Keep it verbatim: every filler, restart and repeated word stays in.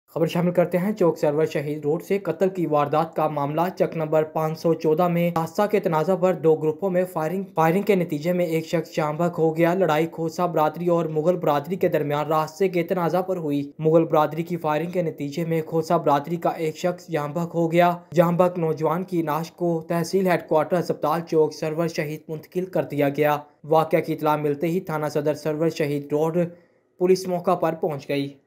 खबर शामिल करते हैं चौक सरवर शहीद रोड से कत्ल की वारदात का मामला। चक नंबर पाँच सौ चौदह में हादसा के तनाज़ा पर दो ग्रुपों में फायरिंग फायरिंग के नतीजे में एक शख्स जाँ बहक हो गया। लड़ाई खोसा बरादरी और मुगल बरादरी के दरमियान रास्ते के तनाज़ा पर हुई। मुगल बरादरी की फायरिंग के नतीजे में खोसा बरादरी का एक शख्स जाँ बहक हो गया। जाँ बहक नौजवान की लाश को तहसील हेडक्वार्टर अस्पताल चौक सरवर शहीद मुंतकिल कर दिया गया। वाक़या की इत्तला मिलते ही थाना सदर सरवर शहीद रोड पुलिस मौका पर पहुँच गई।